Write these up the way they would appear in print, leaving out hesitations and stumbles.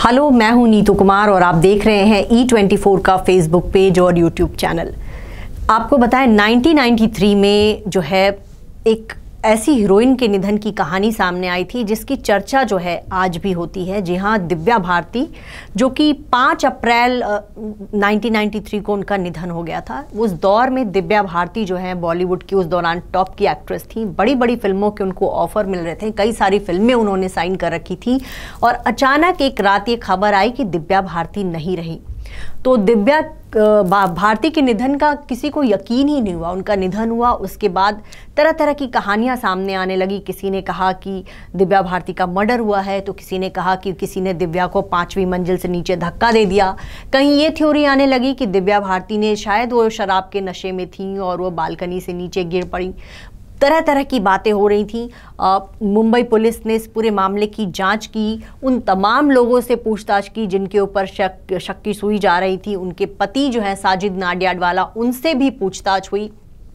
Hello, मैं हूं नीतू कुमार और आप देख रहे हैं E24 का फेसबुक पेज और यूट्यूब चैनल। आपको बताएं 1993 में जो है एक ऐसी हीरोइन के निधन की कहानी सामने आई थी जिसकी चर्चा जो है आज भी होती है। जी हाँ, दिव्या भारती, जो कि 5 अप्रैल 1993 को उनका निधन हो गया था। उस दौर में दिव्या भारती जो है बॉलीवुड की उस दौरान टॉप की एक्ट्रेस थी। बड़ी बड़ी फिल्मों के उनको ऑफर मिल रहे थे, कई सारी फिल्में उन्होंने साइन कर रखी थी और अचानक एक रात ये खबर आई कि दिव्या भारती नहीं रही। तो दिव्या भारती के निधन का किसी को यकीन ही नहीं हुआ। उनका निधन हुआ, उसके बाद तरह तरह की कहानियां सामने आने लगी। किसी ने कहा कि दिव्या भारती का मर्डर हुआ है, तो किसी ने कहा कि किसी ने दिव्या को 5वीं मंजिल से नीचे धक्का दे दिया। कहीं ये थ्योरी आने लगी कि दिव्या भारती ने शायद वो शराब के नशे में थी और वो बालकनी से नीचे गिर पड़ी। तरह तरह की बातें हो रही थी। मुंबई पुलिस ने इस पूरे मामले की जांच की, उन तमाम लोगों से पूछताछ की जिनके ऊपर शक की सुई जा रही थी। उनके पति जो है साजिद नाडियाडवाला, उनसे भी पूछताछ हुई।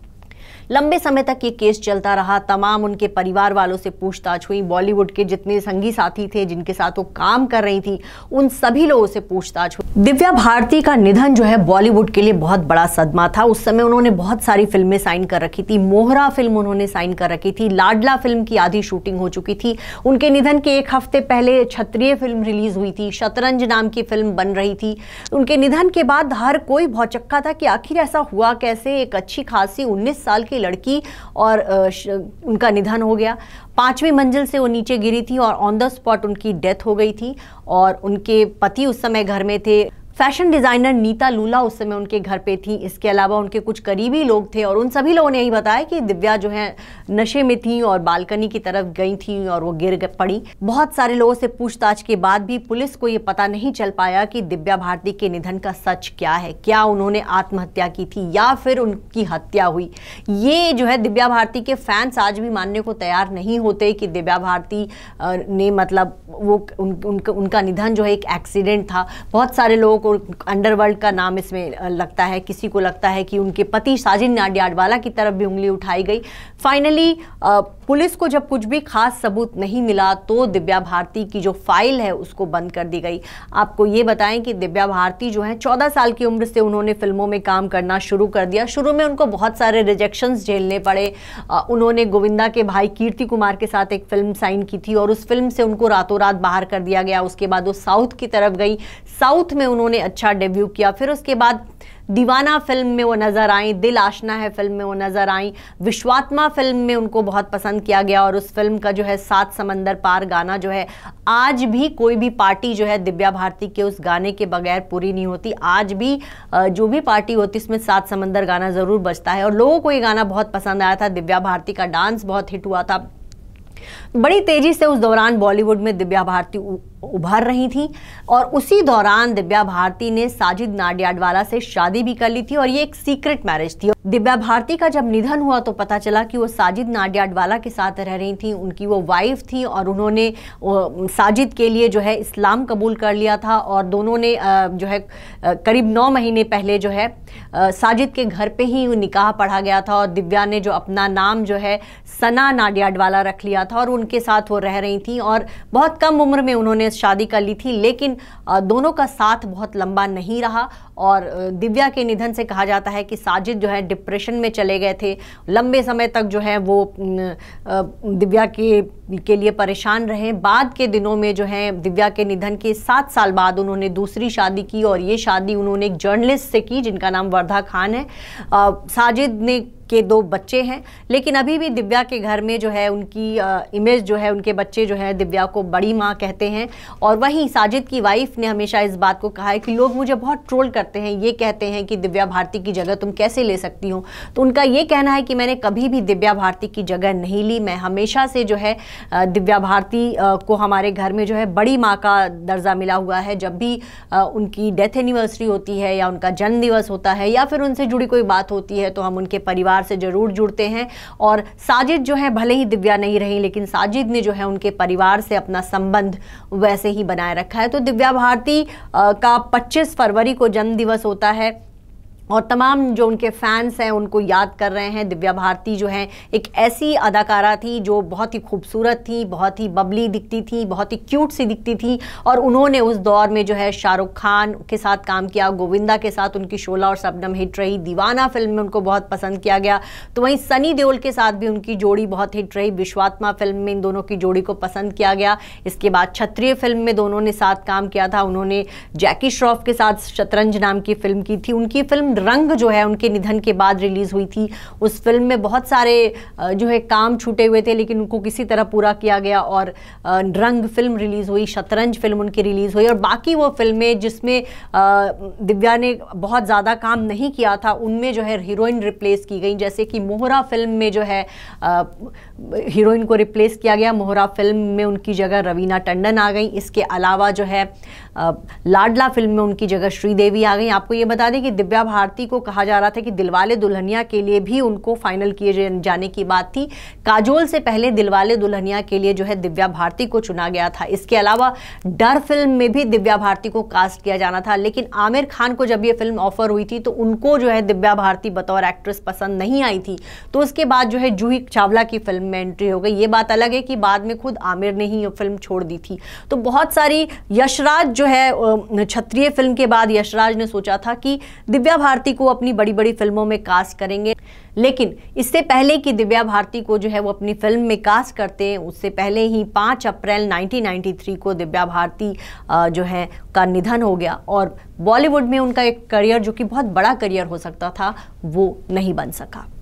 लंबे समय तक ये केस चलता रहा। तमाम उनके परिवार वालों से पूछताछ हुई। बॉलीवुड के जितने संगी साथी थे जिनके साथ वो काम कर रही थी, उन सभी लोगों से पूछताछ हुई। दिव्या भारती का निधन जो है बॉलीवुड के लिए बहुत बड़ा सदमा था। उस समय उन्होंने बहुत सारी फिल्में साइन कर रखी थी। मोहरा फिल्म उन्होंने साइन कर रखी थी। लाडला फिल्म की आधी शूटिंग हो चुकी थी। उनके निधन के 1 हफ्ते पहले क्षत्रिय फिल्म रिलीज हुई थी। शतरंज नाम की फिल्म बन रही थी। उनके निधन के बाद हर कोई भौचक्का था कि आखिर ऐसा हुआ कैसे। एक अच्छी खासी 19 साल की लड़की और उनका निधन हो गया। 5वीं मंजिल से वो नीचे गिरी थी और ऑन द स्पॉट उनकी डेथ हो गई थी। और उनके पति उस समय घर में थे। फैशन डिज़ाइनर नीता लूला उस समय उनके घर पे थी। इसके अलावा उनके कुछ करीबी लोग थे और उन सभी लोगों ने यही बताया कि दिव्या जो है नशे में थी और बालकनी की तरफ गई थी और वो गिर पड़ी। बहुत सारे लोगों से पूछताछ के बाद भी पुलिस को ये पता नहीं चल पाया कि दिव्या भारती के निधन का सच क्या है। क्या उन्होंने आत्महत्या की थी या फिर उनकी हत्या हुई। ये जो है दिव्या भारती के फैंस आज भी मानने को तैयार नहीं होते कि दिव्या भारती ने मतलब वो उनका निधन जो है एक एक्सीडेंट था। बहुत सारे लोगों अंडरवर्ल्ड का नाम इसमें लगता है। किसी को लगता है कि उनके पति साजिद नाडियाडवाला की तरफ भी उंगली उठाई गई। फाइनली पुलिस को जब कुछ भी खास सबूत नहीं मिला तो दिव्या भारती की जो फाइल है उसको बंद कर दी गई। आपको ये बताएं कि दिव्या भारती जो है 14 साल की उम्र से उन्होंने फिल्मों में काम करना शुरू कर दिया। शुरू में उनको बहुत सारे रिजेक्शंस झेलने पड़े। उन्होंने गोविंदा के भाई कीर्ति कुमार के साथ एक फिल्म साइन की थी और उस फिल्म से उनको रातों रात बाहर कर दिया गया। उसके बाद वो साउथ की तरफ गई। साउथ में उन्होंने अच्छा डेब्यू किया। फिर उसके बाद दीवाना फिल्म में वो नजर आई, दिल आशना है फिल्म में वो नजर आई, विश्वात्मा फिल्म में उनको बहुत पसंद किया गया और उस फिल्म का जो है 7 समंदर पार गाना जो है आज भी कोई भी पार्टी जो है दिव्या भारती के उस गाने के बगैर पूरी नहीं होती। आज भी जो भी पार्टी होती है उसमें 7 समंदर गाना जरूर बजता है और लोगों को ये गाना बहुत पसंद आया था। दिव्या भारती का डांस बहुत हिट हुआ था। बड़ी तेजी से उस दौरान बॉलीवुड में दिव्या भारती उभर रही थी और उसी दौरान दिव्या भारती ने साजिद नाडियाडवाला से शादी भी कर ली थी और ये एक सीक्रेट मैरिज थी। दिव्या भारती का जब निधन हुआ तो पता चला कि वो साजिद नाडियाडवाला के साथ रह रही थी। उनकी वो वाइफ थी और उन्होंने साजिद के लिए जो है इस्लाम कबूल कर लिया था और दोनों ने जो है करीब 9 महीने पहले जो है साजिद के घर पे ही निकाह पढ़ा गया था और दिव्या ने जो अपना नाम जो है सना नाडियाडवाला रख लिया था और उनके साथ वो रह रही थी और बहुत कम उम्र में उन्होंने शादी कर ली थी। लेकिन दोनों का साथ बहुत लंबा नहीं रहा और दिव्या के निधन से कहा जाता है कि साजिद जो है डिप्रेशन में चले गए थे। लंबे समय तक जो है वो दिव्या के लिए परेशान रहे। बाद के दिनों में जो है दिव्या के निधन के 7 साल बाद उन्होंने दूसरी शादी की और ये शादी उन्होंने एक जर्नलिस्ट से की जिनका नाम वर्धा खान है। साजिद ने के 2 बच्चे हैं, लेकिन अभी भी दिव्या के घर में जो है उनकी इमेज जो है, उनके बच्चे जो है दिव्या को बड़ी माँ कहते हैं। और वहीं साजिद की वाइफ ने हमेशा इस बात को कहा है कि लोग मुझे बहुत ट्रोल करते हैं, ये कहते हैं कि दिव्या भारती की जगह तुम कैसे ले सकती हो। तो उनका ये कहना है कि मैंने कभी भी दिव्या भारती की जगह नहीं ली। मैं हमेशा से जो है दिव्या भारती को हमारे घर में जो है बड़ी माँ का दर्जा मिला हुआ है। जब भी उनकी डेथ एनिवर्सरी होती है या उनका जन्म दिवस होता है या फिर उनसे जुड़ी कोई बात होती है तो हम उनके परिवार से जरूर जुड़ते हैं। और साजिद जो है भले ही दिव्या नहीं रही लेकिन साजिद ने जो है उनके परिवार से अपना संबंध वैसे ही बनाए रखा है। तो दिव्या भारती का 25 फरवरी को जन्म दिवस होता है और तमाम जो उनके फैंस हैं उनको याद कर रहे हैं। दिव्या भारती जो हैं एक ऐसी अदाकारा थी जो बहुत ही खूबसूरत थी, बहुत ही बबली दिखती थी, बहुत ही क्यूट सी दिखती थी, और उन्होंने उस दौर में जो है शाहरुख खान के साथ काम किया, गोविंदा के साथ उनकी शोला और शबनम हिट रही, दीवाना फिल्म में उनको बहुत पसंद किया गया। तो वहीं सनी देओल के साथ भी उनकी जोड़ी बहुत हिट रही, विश्वात्मा फिल्म में इन दोनों की जोड़ी को पसंद किया गया। इसके बाद क्षत्रिय फिल्म में दोनों ने साथ काम किया था, उन्होंने जैकी श्रॉफ के साथ शतरंज नाम की फिल्म की थी। उनकी फिल्म रंग जो है उनके निधन के बाद रिलीज हुई थी। उस फिल्म में बहुत सारे जो है काम छूटे हुए थे, लेकिन उनको किसी तरह पूरा किया गया और रंग फिल्म रिलीज हुई, शतरंज फिल्म उनकी रिलीज हुई। और बाकी वो फिल्में जिसमें दिव्या ने बहुत ज़्यादा काम नहीं किया था उनमें जो है हीरोइन रिप्लेस की गई, जैसे कि मोहरा फिल्म में जो है हीरोइन को रिप्लेस किया गया। मोहरा फिल्म में उनकी जगह रवीना टंडन आ गई। इसके अलावा जो है लाडला फिल्म में उनकी जगह श्रीदेवी आ गई। आपको ये बता दें कि दिव्या भारती को कहा जा रहा था कि दिलवाले दुल्हनिया के लिए भी उनको फाइनल किए जाने की बात थी। काजोल से पहले दिलवाले दुल्हनिया के लिए जो है दिव्या भारती को चुना गया था। इसके अलावा डर फिल्म में भी दिव्या भारती को कास्ट किया जाना था, लेकिन आमिर खान को जब ये फिल्म ऑफर हुई थी तो उनको जो है दिव्या भारती बतौर एक्ट्रेस पसंद नहीं आई थी। तो उसके बाद जो है जूही चावला की फिल्म में एंट्री हो गई। ये बात अलग है कि बाद में खुद आमिर ने ही ये फिल्म छोड़ दी थी। तो बहुत सारी यशराज जो है क्षत्रिय फिल्म के बाद यशराज ने सोचा था कि दिव्या भारती को अपनी बड़ी बड़ी फिल्मों में कास्ट करेंगे, लेकिन इससे पहले कि दिव्या भारती को जो है वो अपनी फिल्म में कास्ट करते हैं उससे पहले ही 5 अप्रैल 1993 को दिव्या भारती जो है का निधन हो गया और बॉलीवुड में उनका एक करियर जो कि बहुत बड़ा करियर हो सकता था वो नहीं बन सका।